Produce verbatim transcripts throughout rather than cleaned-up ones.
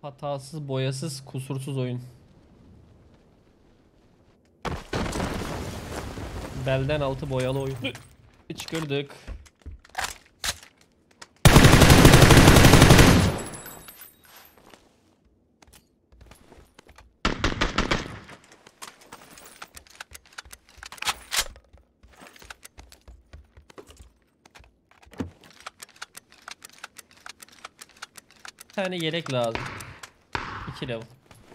Hatasız, boyasız, kusursuz oyun. Belden altı boyalı oyun. Çıkırdık. Bir tane yelek lazım. iki level.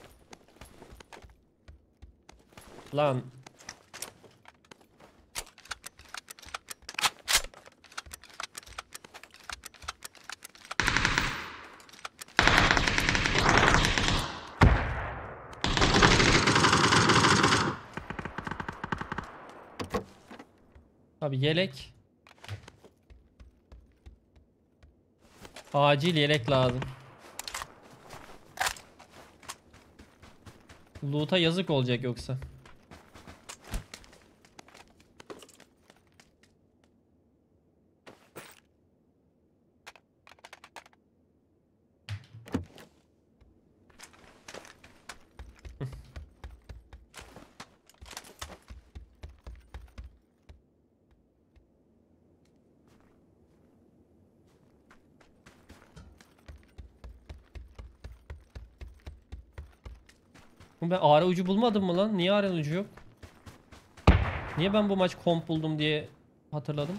Lan. Abi yelek. Acil yelek lazım. Loot'a yazık olacak yoksa. Ben ara ucu bulmadım mı lan? Niye ara ucu yok? Niye ben bu maç komp buldum diye hatırladım?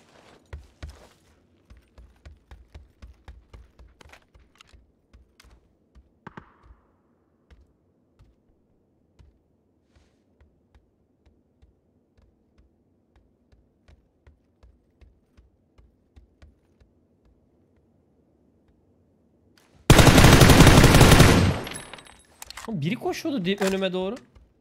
Biri koşuyordu önüme doğru.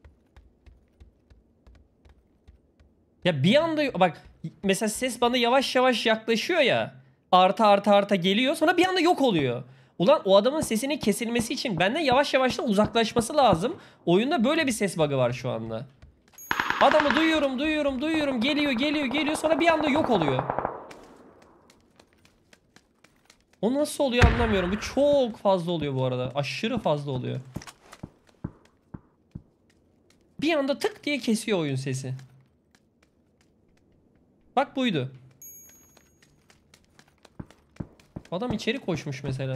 Ya bir anda bak mesela ses bana yavaş yavaş yaklaşıyor ya. Arta arta arta geliyor sonra bir anda yok oluyor. Ulan o adamın sesinin kesilmesi için benden yavaş yavaş da uzaklaşması lazım. Oyunda böyle bir ses bug'ı var şu anda. Adamı duyuyorum duyuyorum duyuyorum geliyor geliyor geliyor sonra bir anda yok oluyor. O nasıl oluyor anlamıyorum. Bu çok fazla oluyor bu arada. Aşırı fazla oluyor. Bir anda tık diye kesiyor oyun sesi. Bak buydu. Adam içeri koşmuş mesela.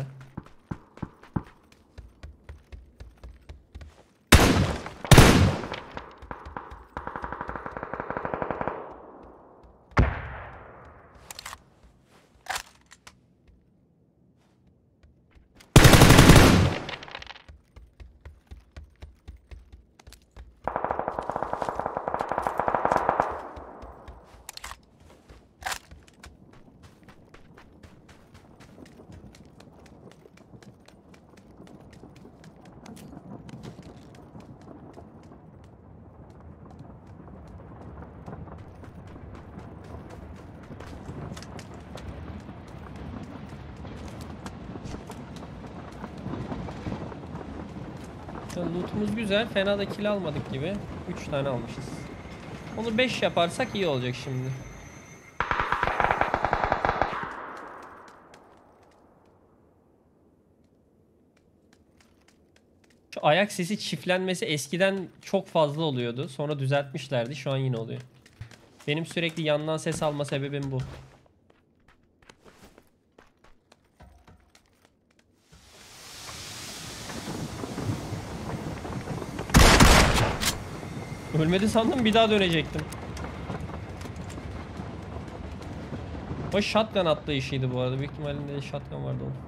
Lootumuz güzel. Fena da kill almadık gibi. üç tane almışız. Onu beş yaparsak iyi olacak şimdi. Şu ayak sesi çiftlenmesi eskiden çok fazla oluyordu. Sonra düzeltmişlerdi. Şu an yine oluyor. Benim sürekli yandan ses alma sebebim bu. Ölmedi sandım bir daha dönecektim. O shotgun atlayışıydı bu arada. Büyük ihtimalle shotgun vardı onun.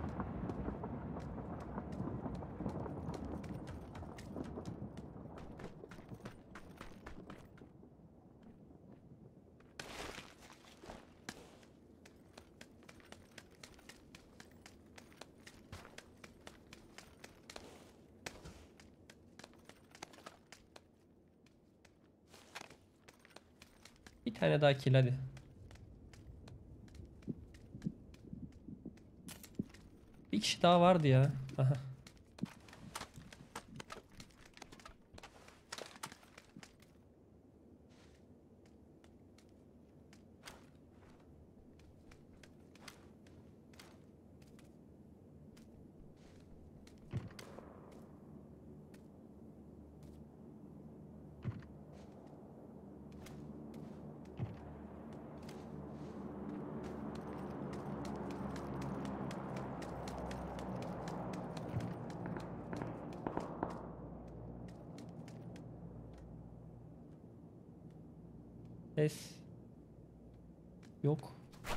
Bir tane daha kill hadi. Bir kişi daha vardı ya. Aha. Ses. Yok.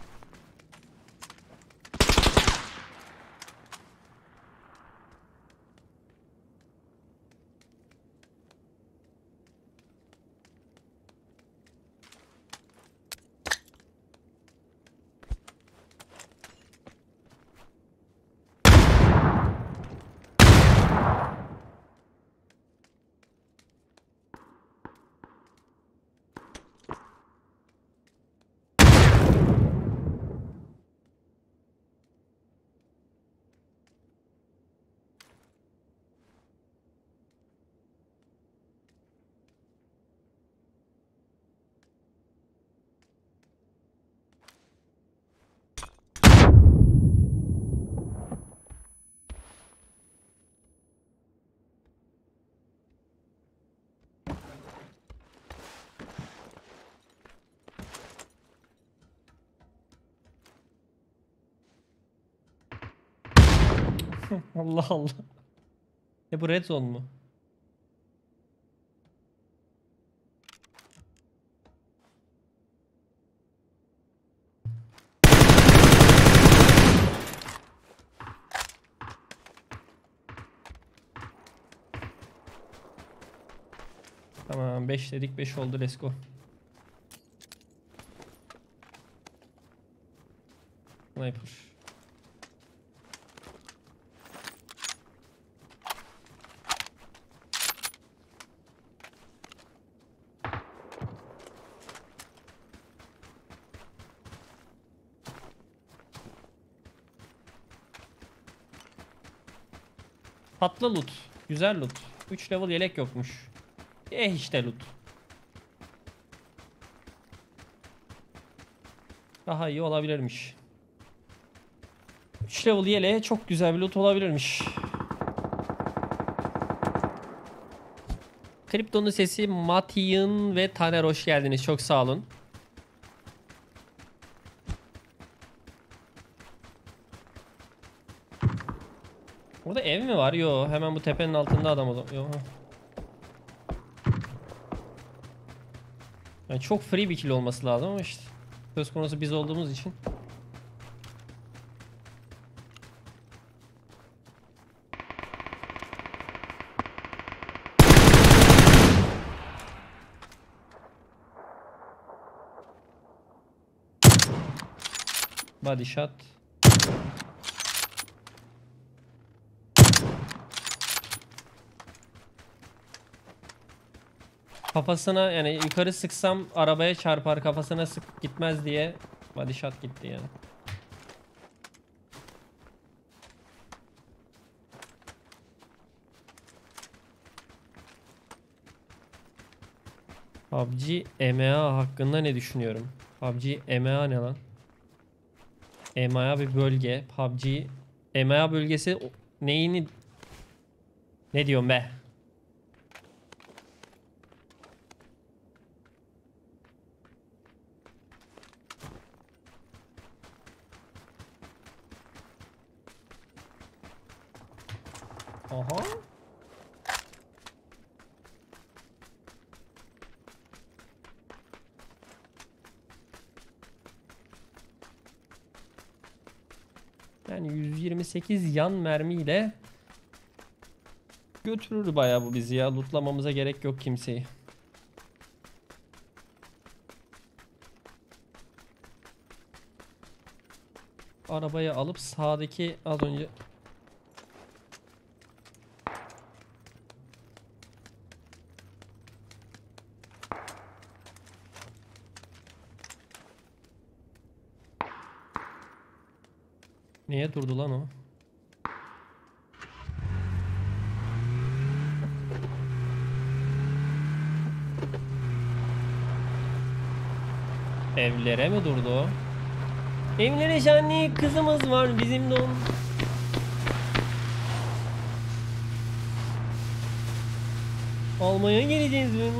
Allah Allah. E bu red zone mu? Tamam, beş dedik, beş oldu, let's go. Sniper. Patlı loot. Güzel loot. üç level yelek yokmuş. Eh işte loot. Daha iyi olabilirmiş. üç level yeleğe çok güzel bir loot olabilirmiş. Kriptonun sesi, Matiyin ve Taner hoş geldiniz. Çok sağ olun. Burada ev mi var? Yo, hemen bu tepenin altında adam o. Yo. Yani çok free bir kill olması lazım ama işte söz konusu biz olduğumuz için. Body shot. Kafasına, yani yukarı sıksam arabaya çarpar, kafasına sık gitmez diye body shot gitti yani. P U B G M E A hakkında ne düşünüyorum? P U B G M E A ne lan? M E A bir bölge. P U B G M E A bölgesi neyini, ne diyorum be? Aha. Yani yüz yirmi sekiz yan mermiyle götürür bayağı bu bizi ya. Lootlamamıza gerek yok kimseyi. Arabayı alıp sağdaki az önce niye durdu lan o? Evlere mi durdu o? Evlere şenli kızımız var bizim de onun. Almaya geleceğiz mi?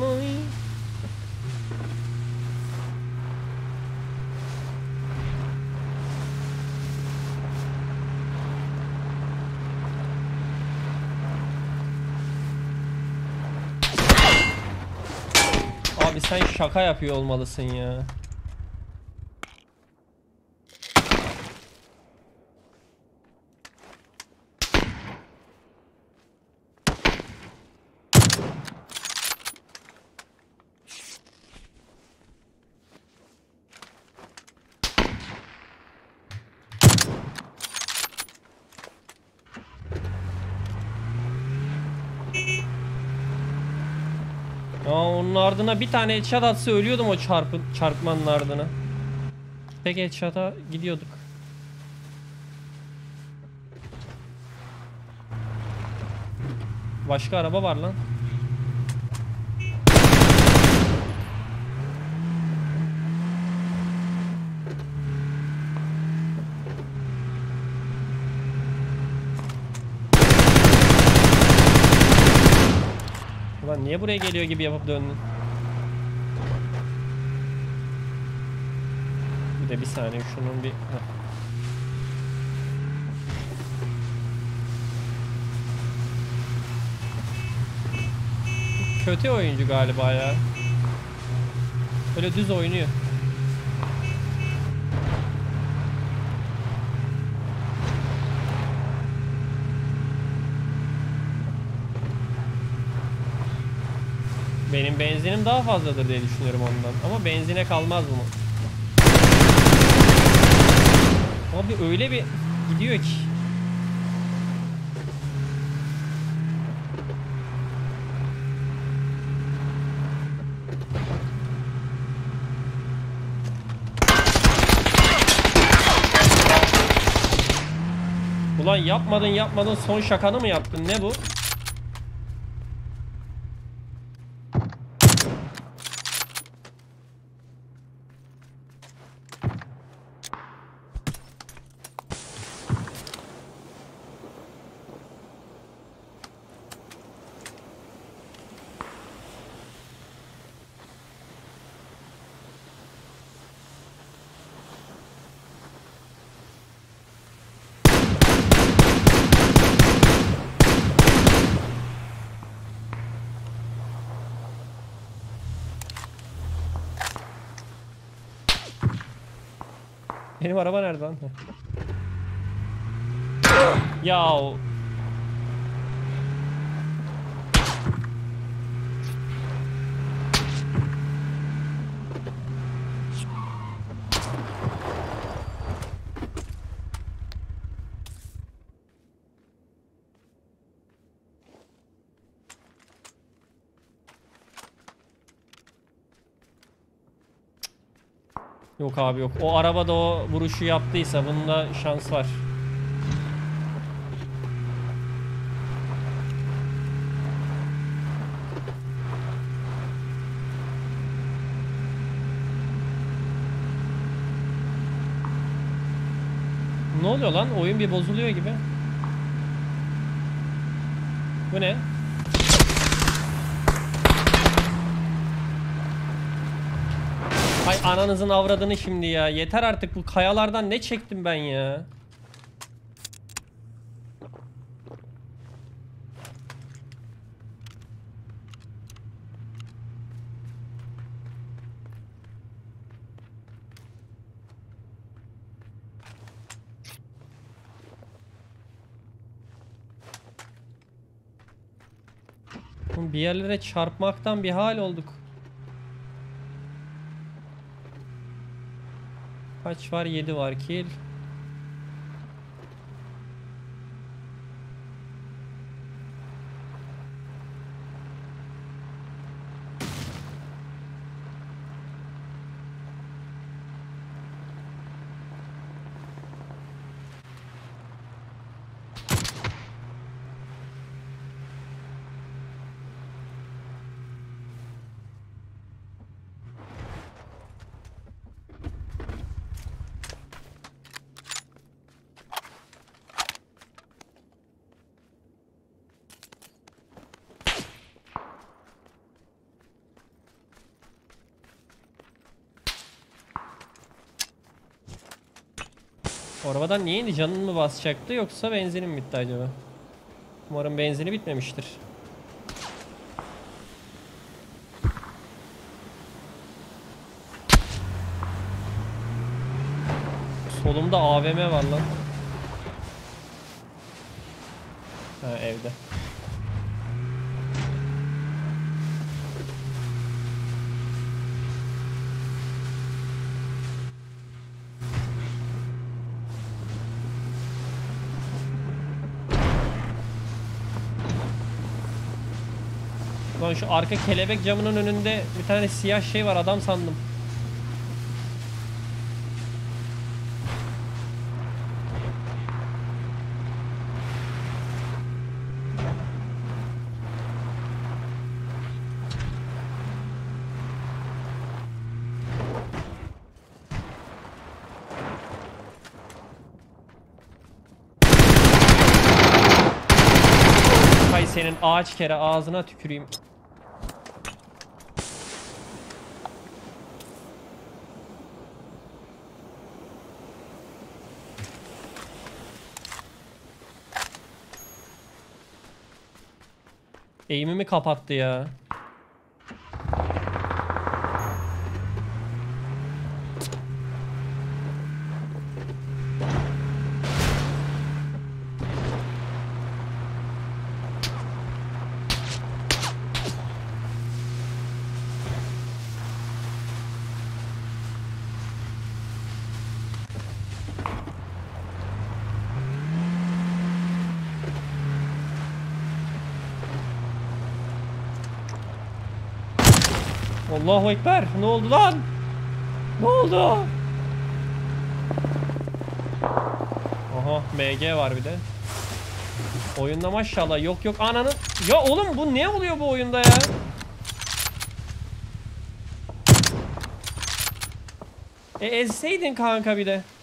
Abi sen şaka yapıyor olmalısın ya. Aa, onun ardına bir tane headshot atsa ölüyordum o çarpı, çarpmanın ardına. Tek headshot'a gidiyorduk. Başka araba var lan. Ulan niye buraya geliyor gibi yapıp döndün? Bir de bir saniye şunun bir... Heh. Kötü oyuncu galiba ya. Böyle düz oynuyor. Benim benzinim daha fazladır diye düşünüyorum ondan. Ama benzine kalmaz mı? Abi öyle bir gidiyor ki. Ulan yapmadın yapmadın son şakanı mı yaptın? Ne bu? Benim araba nerede lan? Ya yok abi yok. O arabada o vuruşu yaptıysa bunda şans var. Ne oluyor lan? Oyun bir bozuluyor gibi. Bu ne? Hay ananızın avradını şimdi ya. Yeter artık, bu kayalardan ne çektim ben ya. Bir yerlere çarpmaktan bir hal olduk. Kaç var? yedi var kill. O arabadan niye indi? Canını mı basacaktı yoksa benzinin mi bitti acaba? Umarım benzini bitmemiştir. Solumda A V M var lan. Ha, evde. Lan şu arka kelebek camının önünde bir tane siyah şey var, adam sandım. Hay senin ağaç kere ağzına tüküreyim. Eğimimi kapattı ya. Allahu Ekber. Ne oldu lan? Ne oldu? Aha, M G var bir de. Oyunda maşallah yok yok ananın. Ya oğlum bu ne oluyor bu oyunda ya? E ezseydin kanka bir de.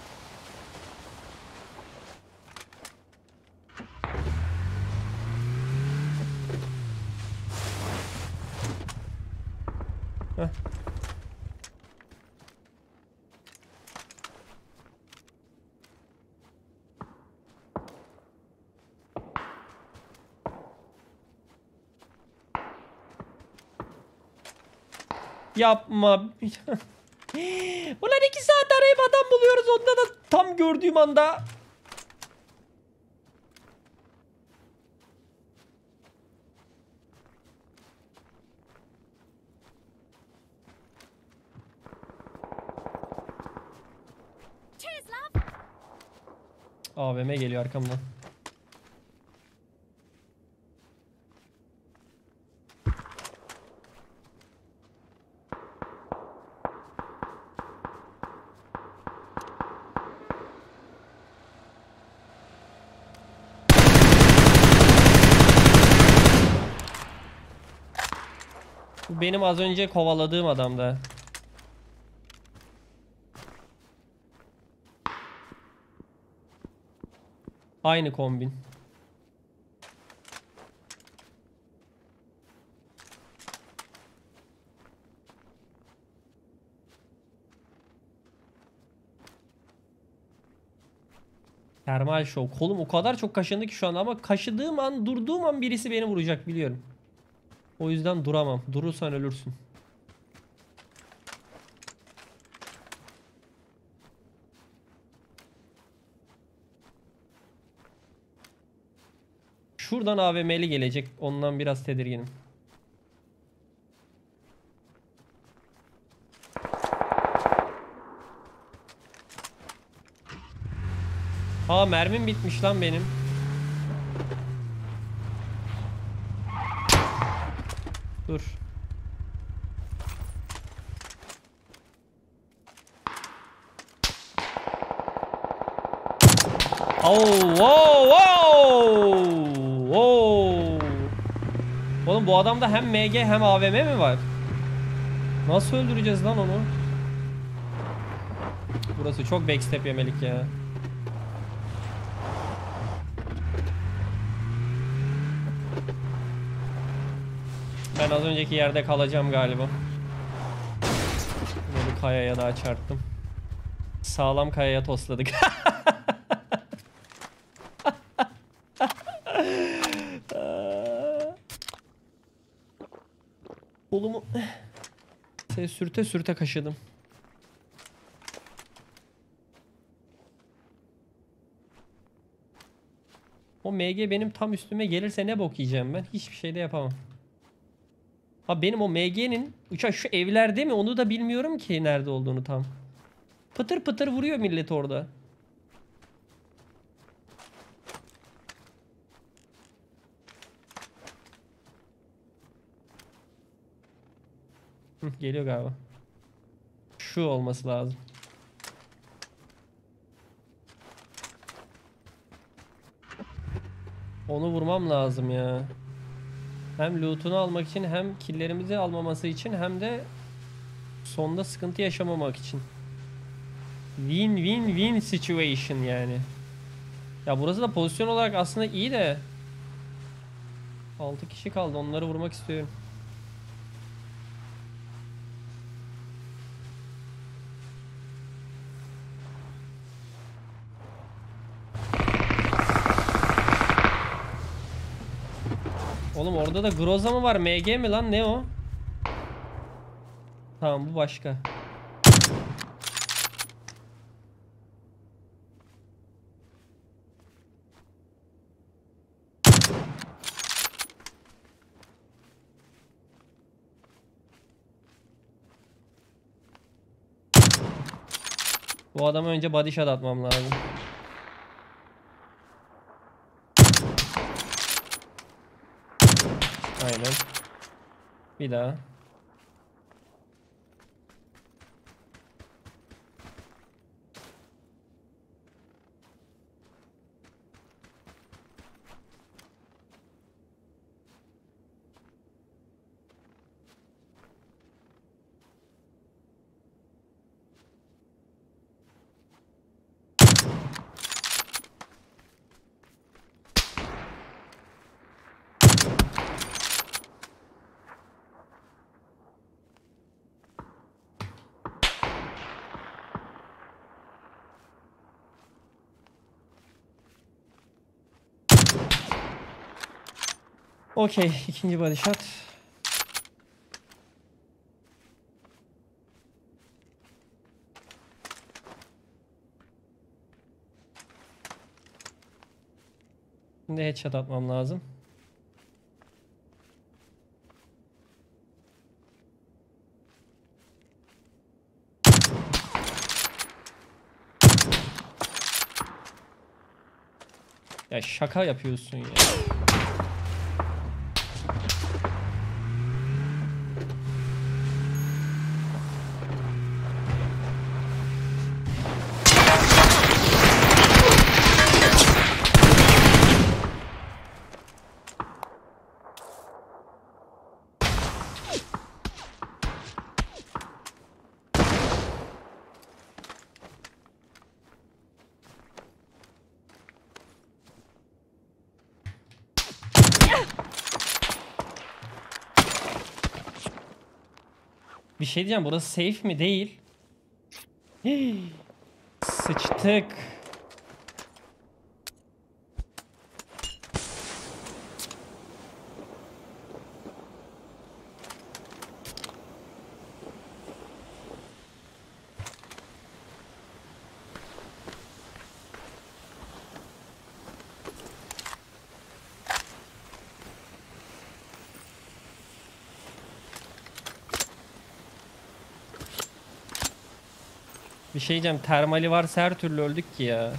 Heh. Yapma. Ulan iki saat arayıp adam buluyoruz, onda da tam gördüğüm anda. A V M geliyor arkamdan. Bu benim az önce kovaladığım adamda. Aynı kombin. Termal şov. Kolum o kadar çok kaşındı ki şu anda, ama kaşıdığım an, durduğum an birisi beni vuracak biliyorum. O yüzden duramam. Durursan ölürsün. Şuradan A V M'li gelecek. Ondan biraz tedirginim. Aa, mermim bitmiş lan benim. Dur. Oh, wow, wow, wow. Oğlum bu adamda hem M G hem A V M mi var? Nasıl öldüreceğiz lan onu? Burası çok backstep yemelik ya. Ben az önceki yerde kalacağım galiba. Yine bir kayaya daha çarptım. Sağlam kayaya tosladık. Kolumu sürte sürte kaşıdım. O M G benim tam üstüme gelirse ne bok yiyeceğim ben? Hiçbir şey de yapamam. Ha benim o M G'nin uçak şu evlerde mi onu da bilmiyorum ki nerede olduğunu tam. Pıtır pıtır vuruyor millet orada. Hı, geliyor galiba. Şu olması lazım. Onu vurmam lazım ya. Hem loot'unu almak için hem killlerimizi almaması için hem de sonda sıkıntı yaşamamak için. Win win win situation yani. Ya burası da pozisyon olarak aslında iyi de altı kişi kaldı, onları vurmak istiyorum. Oğlum orada da Groza mı var? M G mi lan? Ne o? Tamam bu başka. Bu adama önce body shot atmam lazım. Aynen. Bir daha. Okey, ikinci body shot. Şimdi headshot atmam lazım. Ya şaka yapıyorsun ya. Bir şey diyeceğim, burası safe mi? Değil. Hii, sıçtık. Bir şey diyeceğim, termali varsa her türlü öldük ki ya.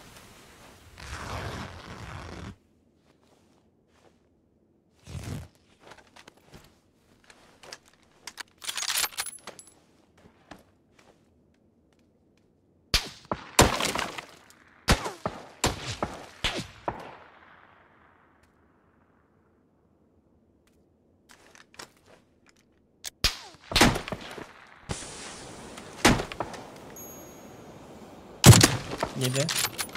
Yedi.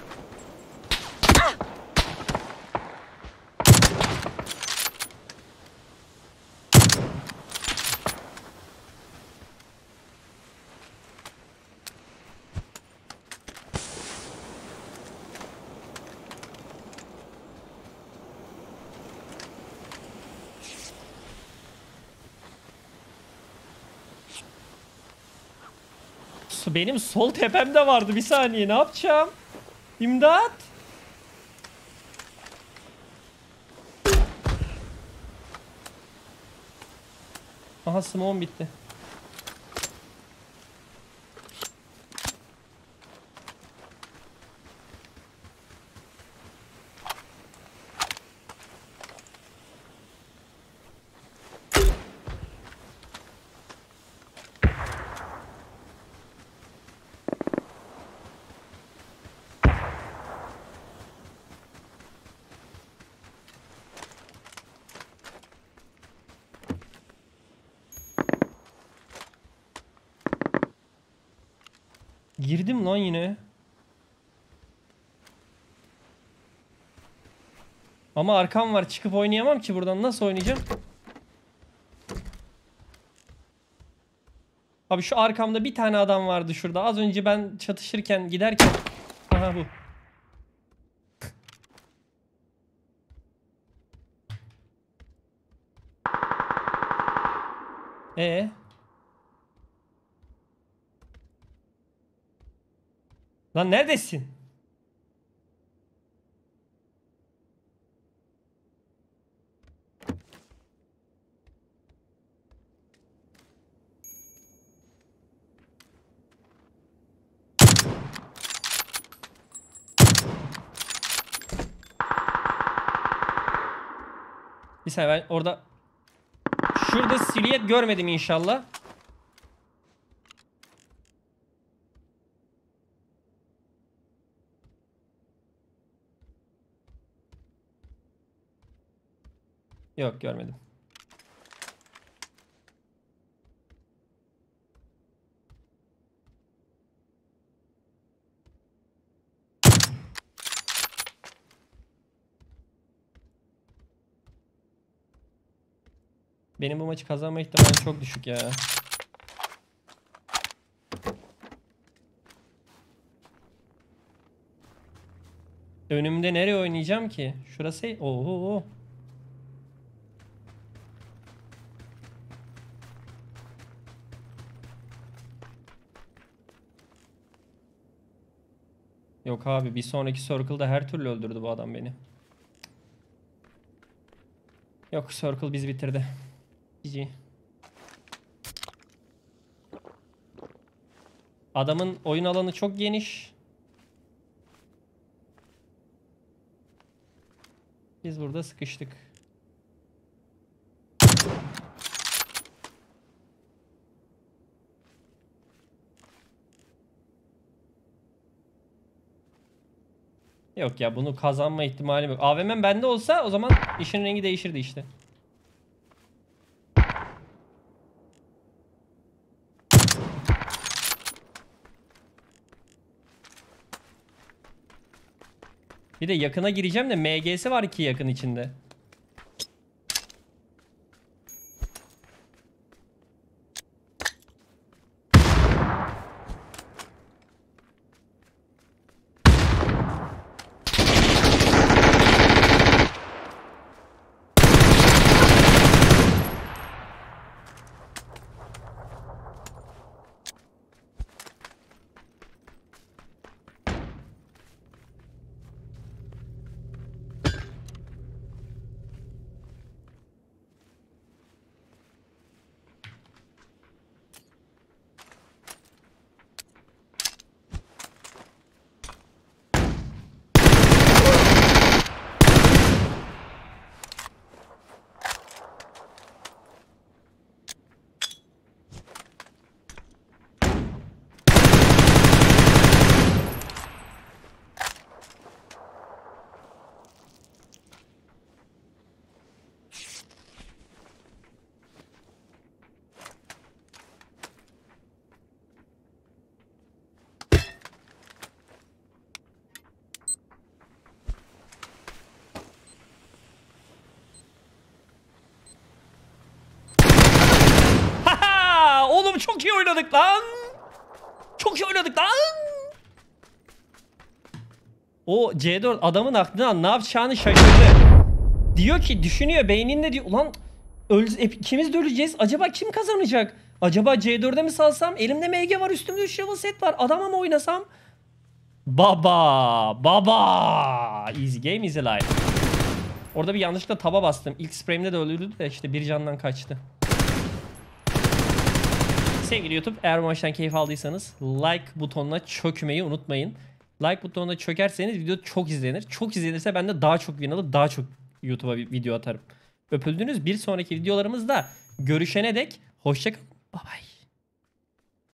Benim sol tepemde vardı, bir saniye, ne yapacağım? İmdat. Aha smoke'um bitti. Girdim lan yine. Ama arkam var. Çıkıp oynayamam ki buradan. Nasıl oynayacağım? Abi şu arkamda bir tane adam vardı şurada. Az önce ben çatışırken giderken. Aha bu. Ee? Lan neredesin? Bir saniye ben orada şurada silüet görmedim inşallah. Yok görmedim. Benim bu maçı kazanma ihtimali çok düşük ya. Önümde nereye oynayacağım ki? Şurası. Oho. Yok abi bir sonraki circle'da her türlü öldürdü bu adam beni. Yok circle bizi bitirdi. G G. Adamın oyun alanı çok geniş. Biz burada sıkıştık. Yok ya bunu kazanma ihtimalim yok. A V M'm bende olsa o zaman işin rengi değişirdi işte. Bir de yakına gireceğim de M G'si var ki yakın içinde. Oğlum çok iyi oynadık lan. Çok iyi oynadık lan. O C dört adamın aklından ne yapacağını şaşırdı. Diyor ki düşünüyor beyninde diyor ulan ikimiz de öleceğiz. Acaba kim kazanacak? Acaba C dört'e mi salsam? Elimde M G var, üstümde üç level set var. Adama mı oynasam? Baba, baba. Easy game, easy life. Orada bir yanlışlıkla taba bastım. İlk spray'imde de öldürdü de işte bir candan kaçtı. Sevgili YouTube, eğer bu maçtan keyif aldıysanız like butonuna çökmeyi unutmayın. Like butonuna çökerseniz video çok izlenir. Çok izlenirse ben de daha çok win alıp daha çok YouTube'a video atarım. Öpüldünüz. Bir sonraki videolarımızda görüşene dek hoşçakalın. Bye bye.